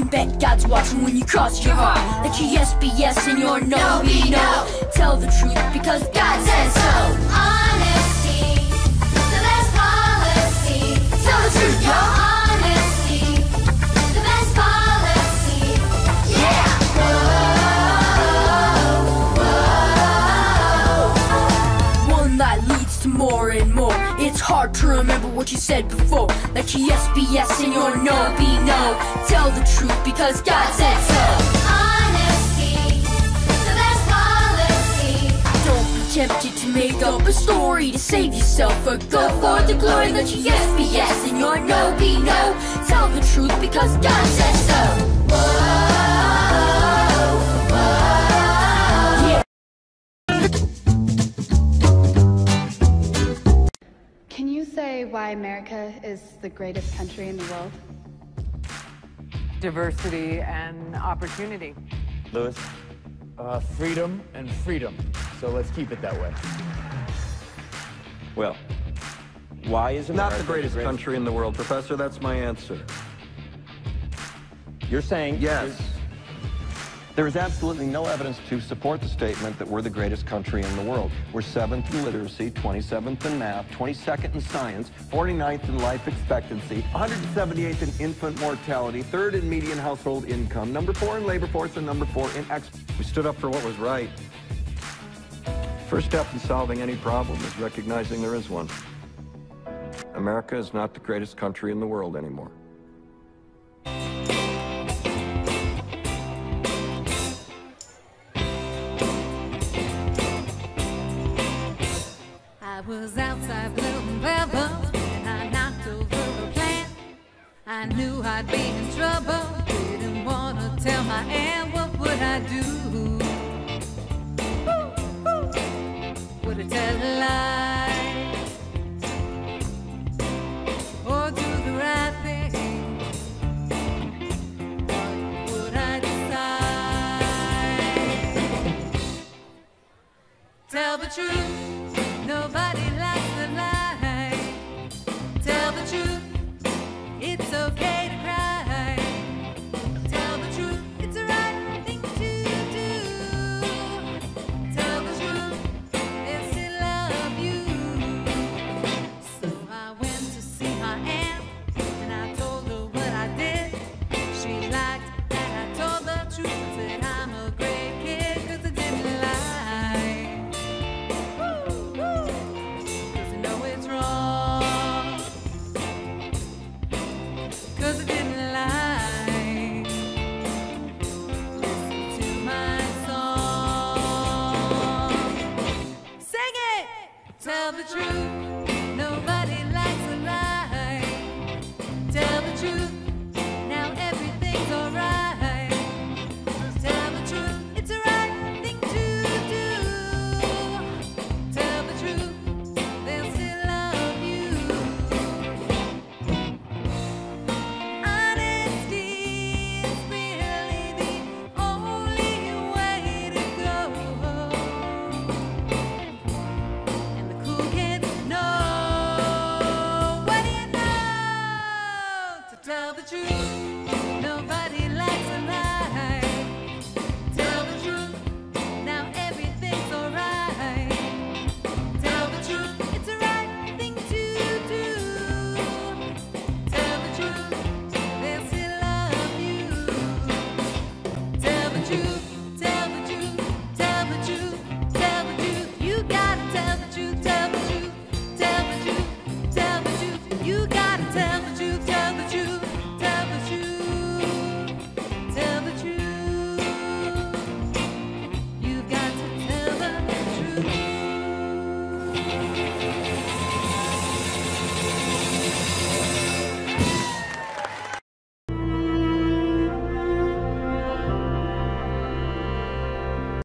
can bet God's watching when you cross your heart. That your yes be yes and your no be no. Tell the truth because God says so. Honesty, the best policy. Tell the truth, y'all. Honesty, the best policy. Yeah. One lie leads to more and more. It's hard to remember what you said before. Let your yes be yes and your no be no. Tell the truth because God said so. Honesty, the best policy. Don't be tempted to make up a story to save yourself, but go for the glory. Let your yes be yes and your no be no. Tell the truth because God said so. Yeah. Can you say why America is the greatest country in the world? Diversity and opportunity. Lewis? Freedom and freedom. So let's keep it that way. Well, why is America Not the greatest country in the world, Professor. That's my answer. You're saying... Yes. There is absolutely no evidence to support the statement that we're the greatest country in the world. We're 7th in literacy, 27th in math, 22nd in science, 49th in life expectancy, 178th in infant mortality, 3rd in median household income, number 4 in labor force, and number 4 in We stood up for what was right. First step in solving any problem is recognizing there is one. America is not the greatest country in the world anymore. I was outside blowing bubbles when I knocked over a plant. I knew I'd be in trouble, didn't want to tell my aunt. What would I do? Would I tell a lie?